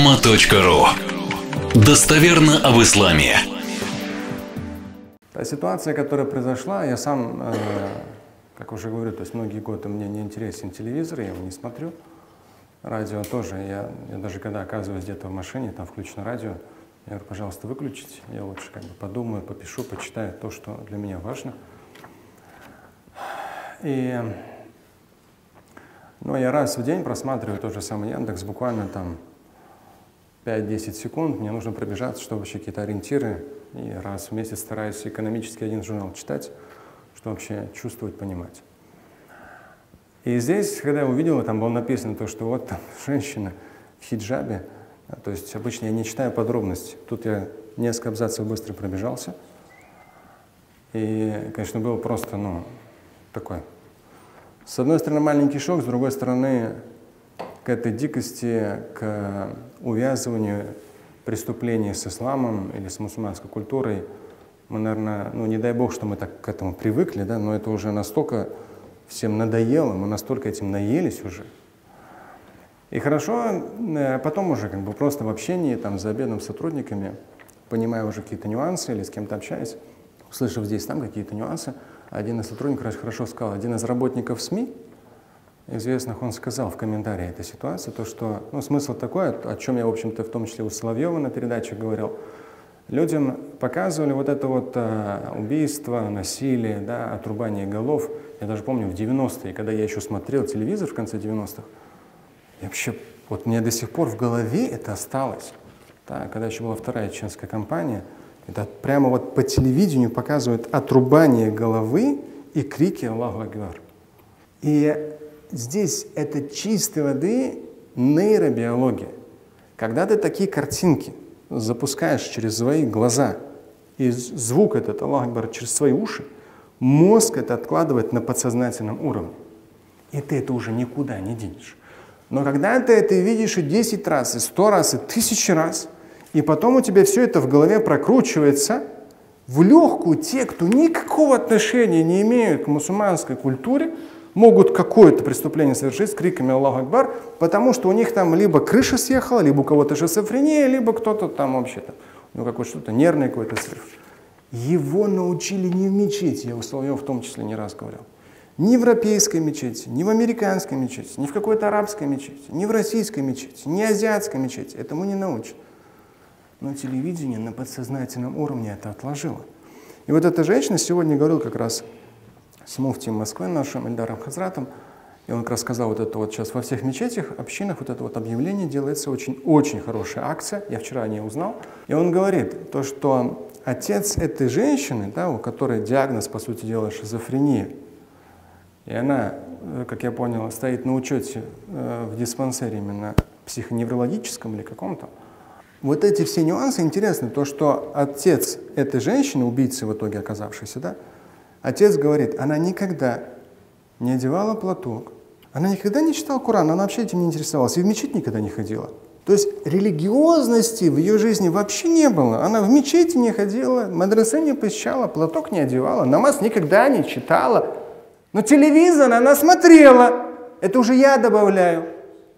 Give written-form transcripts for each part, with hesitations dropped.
umma.ru. Достоверно об исламе. Та ситуация, которая произошла, я сам, как уже говорю, то есть многие годы мне не интересен телевизор, я его не смотрю. Радио тоже. Я даже когда оказываюсь где-то в машине, там включено радио, я говорю, пожалуйста, выключите. Я лучше как бы подумаю, попишу, почитаю то, что для меня важно. Но я раз в день просматриваю тот же самый Яндекс, буквально там 5-10 секунд. Мне нужно пробежаться, чтобы вообще какие-то ориентиры. И раз в месяц стараюсь экономически один журнал читать, что вообще чувствовать, понимать. И здесь, когда я увидел, там было написано то, что вот там женщина в хиджабе, то есть обычно я не читаю подробности. Тут я несколько абзацев быстро пробежался. И, конечно, было просто, такой. С одной стороны, маленький шок, с другой стороны, к этой дикости, к увязыванию преступлений с исламом или с мусульманской культурой. Мы, наверное, не дай бог, что мы так к этому привыкли, да, но это уже настолько всем надоело, мы настолько этим наелись уже. И хорошо, потом уже как бы просто в общении, там, за обедом с сотрудниками, понимая уже какие-то нюансы или с кем-то общаясь, услышав здесь, там какие-то нюансы, один из сотрудников хорошо сказал, один из работников СМИ, известных, он сказал в комментарии этой ситуации, то, что, смысл такой, о чем я, в общем-то, в том числе у Соловьева на передаче говорил, людям показывали вот это вот убийство, насилие, да, отрубание голов. Я даже помню в 90-е, когда я еще смотрел телевизор в конце 90-х, и вообще, вот мне до сих пор в голове это осталось. Да, когда еще была вторая чеченская кампания, это прямо вот по телевидению показывают отрубание головы и крики «Аллаху Акбар». И здесь это чистой воды нейробиология. Когда ты такие картинки запускаешь через свои глаза, и звук этот «Аллаху Акбар» через свои уши, мозг это откладывает на подсознательном уровне. И ты это уже никуда не денешь. Но когда ты это видишь и 10 раз, и 100 раз, и 1000 раз, и потом у тебя все это в голове прокручивается, в легкую те, кто никакого отношения не имеют к мусульманской культуре, могут какое-то преступление совершить с криками «Аллаху Акбар», потому что у них там либо крыша съехала, либо у кого-то шизофрения, либо кто-то там вообще, какое-то что-то нервное, какой-то срыв. Его научили не в мечети, я у Соловьева в том числе не раз говорил, ни в европейской мечети, ни в американской мечети, ни в какой-то арабской мечети, ни в российской мечети, ни азиатской мечети. Этому не научат. Но телевидение на подсознательном уровне это отложило. И вот эта женщина сегодня говорила как раз с муфтием Москвы нашим Эльдаром Хазратом, и он как раз сказал, вот это вот сейчас во всех мечетях, общинах, вот это вот объявление делается очень хорошая акция, я вчера о ней узнал, и он говорит, то, что отец этой женщины, да, у которой диагноз, по сути дела, шизофрения, и она, как я понял, стоит на учете в диспансере именно психоневрологическом или каком-то. Вот эти все нюансы интересны, то, что отец этой женщины, убийцы в итоге оказавшейся, да, отец говорит, она никогда не одевала платок, она никогда не читала Коран, она вообще этим не интересовалась, и в мечеть никогда не ходила. То есть религиозности в ее жизни вообще не было. Она в мечети не ходила, мадресе не посещала, платок не одевала, намаз никогда не читала. Но телевизор она смотрела. Это уже я добавляю.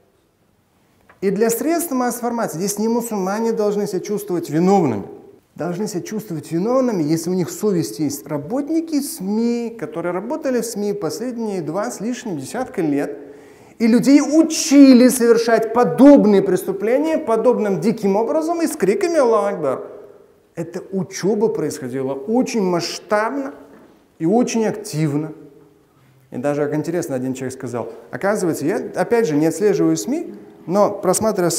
И для средств массовой информации здесь не мусульмане должны себя чувствовать виновными. Должны себя чувствовать виновными, если у них совесть есть. Работники СМИ, которые работали в СМИ последние 2 с лишним десятка лет, и людей учили совершать подобные преступления, подобным диким образом и с криками «Аллаху Акбар». Эта учеба происходила очень масштабно и очень активно. И даже, как интересно, один человек сказал, оказывается, я, опять же, не отслеживаю СМИ, но просматривая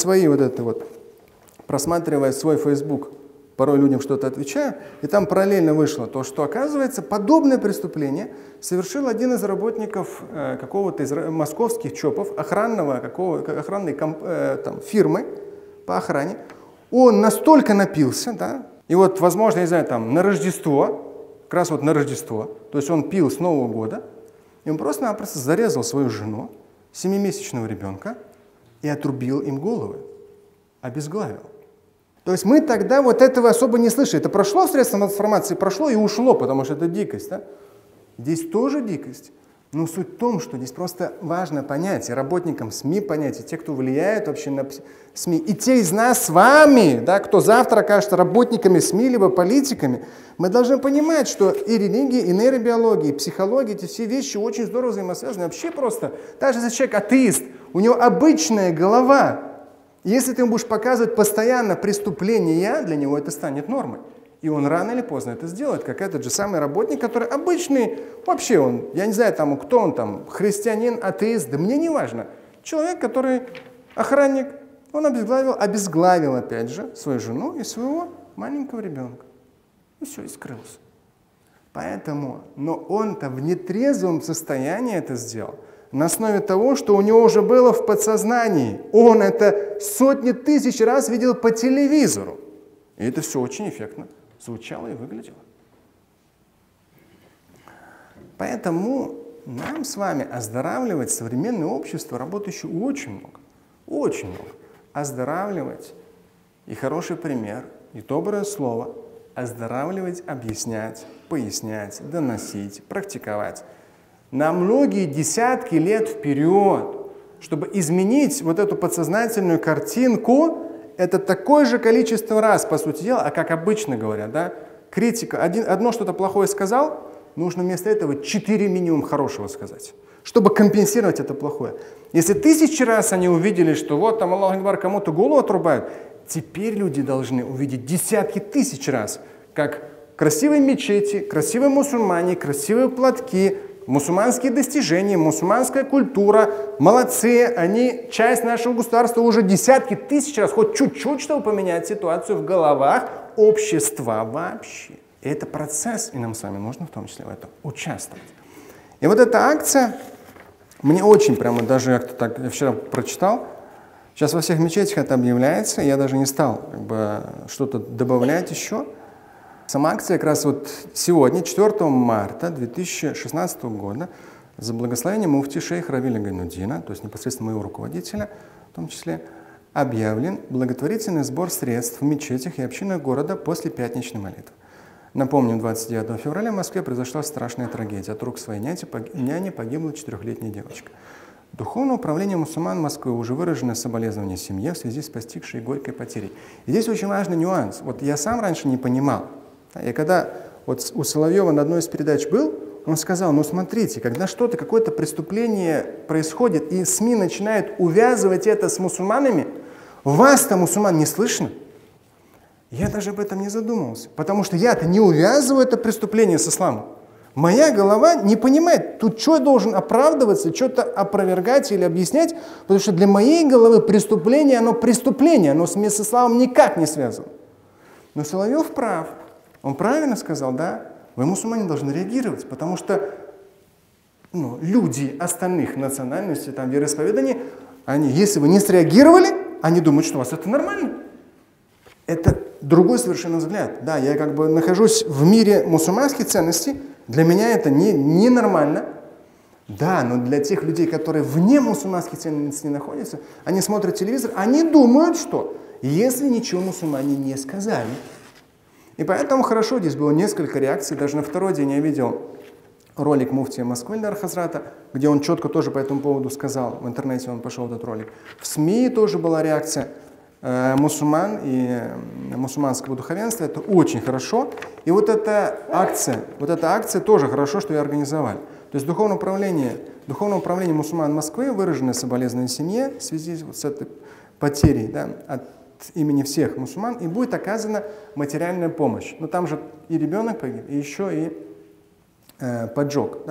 просматривая свой Facebook, порой людям что-то отвечаю, и там параллельно вышло то, что, оказывается, подобное преступление совершил один из работников какого-то из московских ЧОПов, охранной фирмы по охране. Он настолько напился, да, и вот, возможно, не знаю, там, на Рождество, как раз вот на Рождество, то есть он пил с Нового года, и он просто-напросто зарезал свою жену, 7-месячного ребенка, и отрубил им головы, обезглавил. То есть мы тогда вот этого особо не слышали. Это прошло в средствах информации, прошло и ушло, потому что это дикость. Да? Здесь тоже дикость. Но суть в том, что здесь просто важно понять, и работникам СМИ понять, и те, кто влияет вообще на СМИ, и те из нас с вами, да, кто завтра окажется работниками СМИ, либо политиками, мы должны понимать, что и религия, и нейробиология, и психология, эти все вещи очень здорово взаимосвязаны. Вообще просто, даже если человек атеист, у него обычная голова, если ты ему будешь показывать постоянно преступления, для него это станет нормой. И он рано или поздно это сделает, как этот же самый работник, который обычный, вообще он, я не знаю, там, кто он там, христианин, атеист, да мне не важно. Человек, который охранник, он обезглавил опять же свою жену и своего маленького ребенка. И все, и скрылся. Поэтому, но он-то в нетрезвом состоянии это сделал, на основе того, что у него уже было в подсознании. Он это сотни тысяч раз видел по телевизору. И это все очень эффектно звучало и выглядело. Поэтому нам с вами оздоравливать современное общество, работающее очень много. Очень много. Оздоравливать и хороший пример, и доброе слово. Оздоравливать, объяснять, пояснять, доносить, практиковать. На многие десятки лет вперед, чтобы изменить вот эту подсознательную картинку, это такое же количество раз, по сути дела, а как обычно говорят, да, критика, одно что-то плохое сказал, нужно вместо этого 4 минимум хорошего сказать, чтобы компенсировать это плохое. Если 1000 раз они увидели, что вот там Аллах Акбар кому-то голову отрубают, теперь люди должны увидеть десятки тысяч раз, как красивые мечети, красивые мусульмане, красивые платки, мусульманские достижения, мусульманская культура, молодцы, они часть нашего государства уже десятки тысяч раз, хоть чуть-чуть, чтобы поменять ситуацию в головах общества вообще. И это процесс, и нам с вами нужно в том числе в этом участвовать. И вот эта акция, мне очень прямо, даже я так я вчера прочитал, сейчас во всех мечетях это объявляется, я даже не стал что-то добавлять еще. Сама акция как раз вот сегодня, 4 марта 2016 года, за благословением муфти шейха Равиля Гайнуддина, то есть непосредственно моего руководителя, в том числе, объявлен благотворительный сбор средств в мечетях и общинах города после пятничной молитвы. Напомню, 29 февраля в Москве произошла страшная трагедия. От рук своей няни погибла 4-летняя девочка. Духовное управление мусульман Москвы уже выражено соболезнование семье в связи с постигшей горькой потерей. И здесь очень важный нюанс. Вот я сам раньше не понимал. И когда вот у Соловьева на одной из передач был, он сказал, ну смотрите, когда что-то, какое-то преступление происходит, и СМИ начинают увязывать это с мусульманами, вас-то, мусульман, не слышно. Я даже об этом не задумывался, потому что я-то не увязываю это преступление с исламом. Моя голова не понимает, тут что я должен оправдываться, что-то опровергать или объяснять, потому что для моей головы преступление, оно с исламом никак не связано. Но Соловьев прав. Он правильно сказал, да, вы, мусульмане, должны реагировать, потому что люди остальных национальностей, там, вероисповеданий, если вы не среагировали, они думают, что у вас это нормально. Это другой совершенно взгляд. Да, я как бы нахожусь в мире мусульманских ценностей, для меня это не нормально. Да, но для тех людей, которые вне мусульманских ценностей находятся, они смотрят телевизор, они думают, что если ничего мусульмане не сказали. И поэтому хорошо, здесь было несколько реакций. Даже на второй день я видел ролик муфтия Москвы Ильдара Хазрата, где он четко тоже по этому поводу сказал. В интернете он пошел этот ролик. В СМИ тоже была реакция мусульман и мусульманского духовенства. Это очень хорошо. И вот эта акция тоже хорошо, что ее организовали. То есть Духовное управление мусульман Москвы выраженное соболезнование семье в связи с этой потерей, да, от имени всех мусульман, и будет оказана материальная помощь. Но там же и ребенок погиб, и еще и поджог.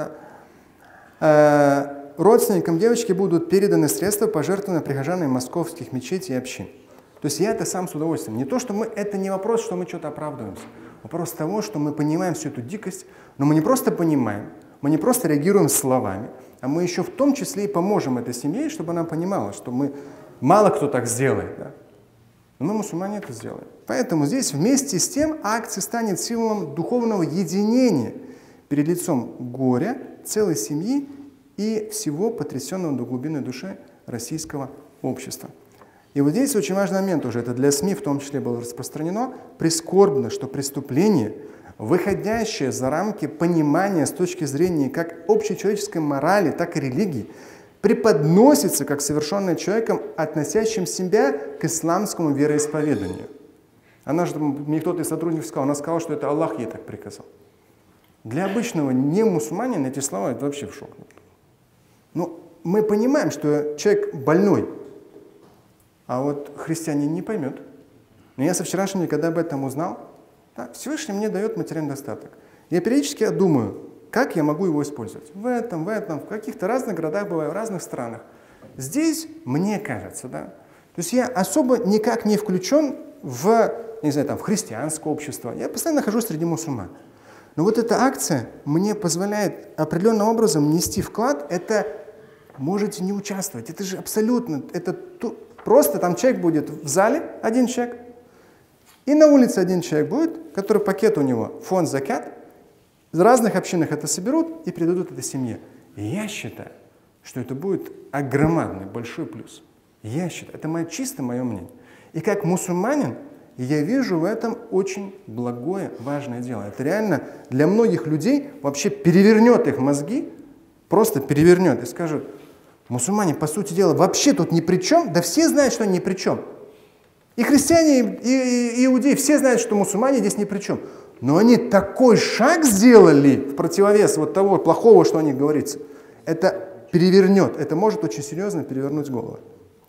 Да. Родственникам девочки будут переданы средства, пожертвованные прихожанами московских мечетей и общин. То есть я это сам с удовольствием. Не то, что это не вопрос, что мы что-то оправдываемся. Вопрос того, что мы понимаем всю эту дикость, но мы не просто понимаем, мы не просто реагируем словами, а мы еще в том числе и поможем этой семье, чтобы она понимала, что мало кто так сделает. Да? Но мы, мусульмане, это сделаем. Поэтому здесь вместе с тем акция станет символом духовного единения перед лицом горя целой семьи и всего потрясенного до глубины души российского общества. И вот здесь очень важный момент уже, это для СМИ в том числе было распространено, прискорбно, что преступление выходящее за рамки понимания с точки зрения как общечеловеческой морали, так и религии, преподносится как совершенное человеком, относящим себя к исламскому вероисповеданию. Она же, мне кто-то из сотрудников сказал, она сказала, что это Аллах ей так приказал. Для обычного не мусульманина эти слова это вообще в шок. Но мы понимаем, что человек больной, а вот христианин не поймет. Но я со вчерашнего дня, когда об этом узнал, да, Всевышний мне дает материальный достаток. Я периодически думаю, как я могу его использовать. В этом, в каких-то разных городах бываю, в разных странах. Здесь, мне кажется, да, то есть я особо никак не включен в, не знаю, там, в христианское общество. Я постоянно нахожусь среди мусульман. Но вот эта акция мне позволяет определенным образом нести вклад. Это можете не участвовать. Это же абсолютно, это просто там человек будет в зале, один человек, и на улице один человек будет, который пакет у него, фонд закят, в разных общинах это соберут и передадут это семье. И я считаю, что это будет огромный, большой плюс. Я считаю, это чисто мое мнение. И как мусульманин, я вижу в этом очень благое, важное дело. Это реально для многих людей вообще перевернет их мозги, просто перевернет и скажет, мусульмане, по сути дела, вообще тут ни при чем, да все знают, что они ни при чем. И христиане, и иудеи, все знают, что мусульмане здесь ни при чем. Но они такой шаг сделали в противовес вот того плохого, что о них говорится. Это перевернет, это может очень серьезно перевернуть голову.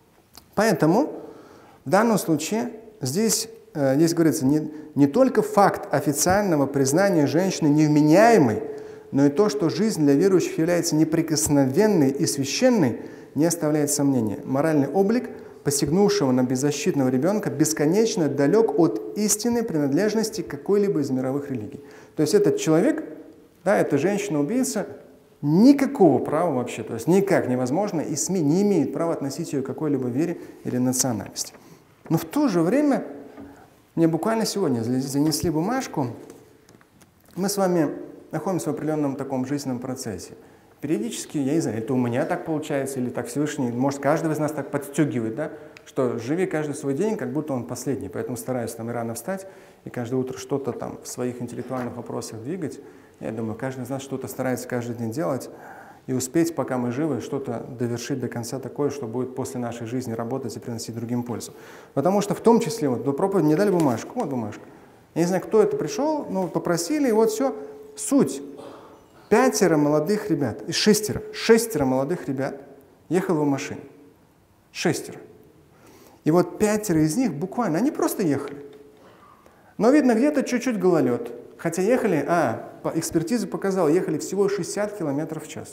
Поэтому в данном случае здесь говорится не только факт официального признания женщины невменяемой, но и то, что жизнь для верующих является неприкосновенной и священной, не оставляет сомнения. Моральный облик посягнувшего на беззащитного ребенка бесконечно далек от истинной принадлежности какой-либо из мировых религий. То есть этот человек, да, эта женщина-убийца, никакого права вообще, то есть никак невозможно, и СМИ не имеют права относить ее к какой-либо вере или национальности. Но в то же время мне буквально сегодня занесли бумажку. Мы с вами находимся в определенном таком жизненном процессе. Периодически, я не знаю, это у меня так получается, или так Всевышний, может, каждого из нас так подстегивает, да, что живи каждый свой день, как будто он последний. Поэтому стараюсь там и рано встать, и каждое утро что-то там в своих интеллектуальных вопросах двигать. Я думаю, каждый из нас что-то старается каждый день делать, и успеть, пока мы живы, что-то довершить до конца такое, что будет после нашей жизни работать и приносить другим пользу. Потому что в том числе, вот до проповеди мне дали бумажку, вот бумажка. Я не знаю, кто это пришел, но попросили, и вот все. Суть. 5 молодых ребят, и 6 молодых ребят ехало в машине. 6. И вот 5 из них буквально, они просто ехали. Но видно, где-то чуть-чуть гололед. Хотя ехали, экспертиза показала, ехали всего 60 км в час.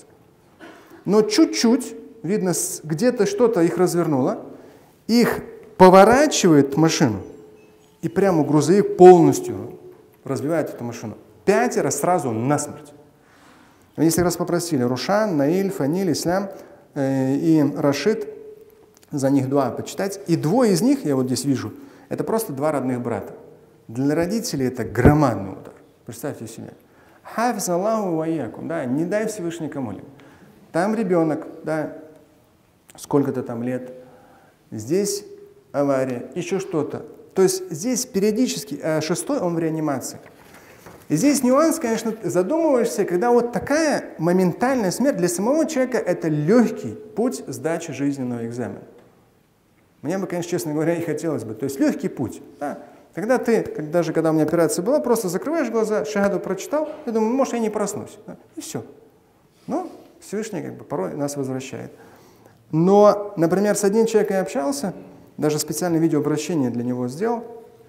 Но чуть-чуть, видно, где-то что-то их развернуло, их поворачивает машину, и прямо грузовик полностью разбивает эту машину. 5 сразу насмерть. Если раз попросили Рушан, Наиль, Фаниль, Ислам и Рашид, за них дуа почитать, и 2 из них, я вот здесь вижу, это просто 2 родных брата. Для родителей это громадный удар. Представьте себе. Хафиз Аллаху вайякум, да, не дай Всевышний кому-либо. Там ребенок, да, сколько-то там лет, здесь авария, еще что-то. То есть здесь периодически, 6-й он в реанимации. И здесь нюанс, конечно, задумываешься, когда вот такая моментальная смерть для самого человека это легкий путь сдачи жизненного экзамена. Мне бы, конечно, честно говоря, и хотелось бы. То есть легкий путь. Да? Когда ты, даже когда у меня операция была, просто закрываешь глаза, шагаду прочитал, и думаю, может, я не проснусь. Да? И все. Но Всевышний как бы порой нас возвращает. Но, например, с одним человеком я общался, даже специальное видеообращение для него сделал.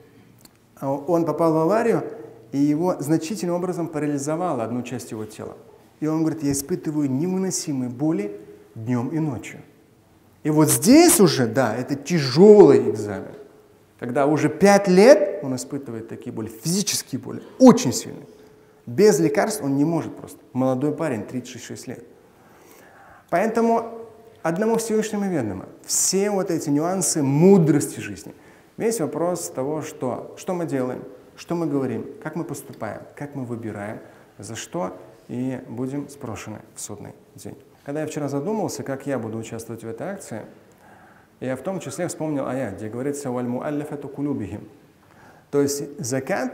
Он попал в аварию, и его значительным образом парализовало одну часть его тела. И он говорит, я испытываю невыносимые боли днем и ночью. И вот здесь уже, да, это тяжелый экзамен. Когда уже 5 лет он испытывает такие боли, физические боли, очень сильные. Без лекарств он не может просто. Молодой парень, 36 лет. Поэтому одному Всевышнему ведомо все вот эти нюансы мудрости жизни. Весь вопрос того, что мы делаем, что мы говорим, как мы поступаем, как мы выбираем, за что и будем спрошены в судный день. Когда я вчера задумался, как я буду участвовать в этой акции, я в том числе вспомнил аят, где говорится «Валь муаллафату кулубихим». То есть закат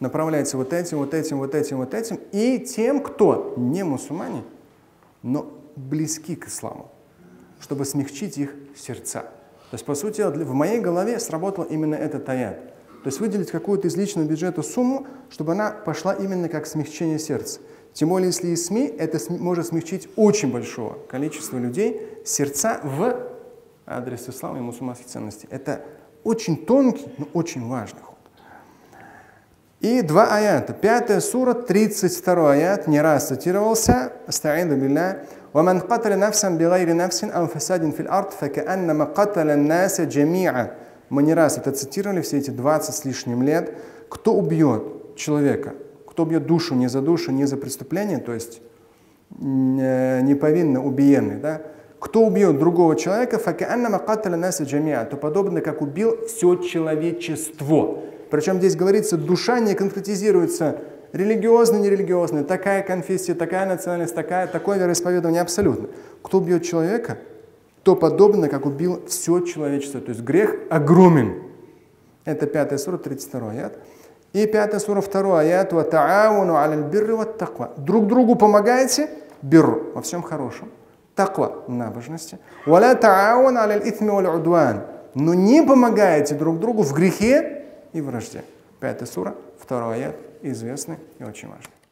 направляется вот этим, вот этим, вот этим, вот этим, и тем, кто не мусульмане, но близки к исламу, чтобы смягчить их сердца. То есть, по сути, в моей голове сработал именно этот аят. То есть выделить какую-то из личного бюджета сумму, чтобы она пошла именно как смягчение сердца. Тем более, если и СМИ, это может смягчить очень большого количества людей сердца в адрес ислама и мусульманских ценностей. Это очень тонкий, но очень важный ход. И два аята. 5 сура, 32 аят, не раз цитировался. Астаиду билля. وَمَنْ قَتَلَ نَفْسًا بِغَيْرِ نَفْسٍ أَوْ فَسَادٍ فِي الْأَرْضِ فَكَأَنَّمَا قَتَلَ النَّاسَ جَمِيعًا. Мы не раз это цитировали все эти 20 с лишним лет. Кто убьет человека, кто убьет душу, не за преступление, то есть неповинно убиенный, да? Кто убьет другого человека, فَكَأَنَّمَا قَتَلَ النَّاسَ جَمِيعًا, то подобно как убил все человечество. Причем здесь говорится, душа не конкретизируется религиозно, нерелигиозно, такая конфессия, такая национальность, такое вероисповедание, абсолютно. Кто убьет человека, то подобно как убил все человечество. То есть грех огромен. Это 5 сура, 32 аят. И 5 сура, 2 аят. وَتَعَاوَنُوا عَلَى الْبِرِّ وَالتَّقْوَى. Друг другу помогайте, бирру, во всем хорошем. Таква, набожности. وَلَا تَعَاوَنُوا عَلَى الْإِثْمِ وَالْعُدْوَانِ. Но не помогаете друг другу в грехе и вражде. 5 сура, 2 аят, известный и очень важный.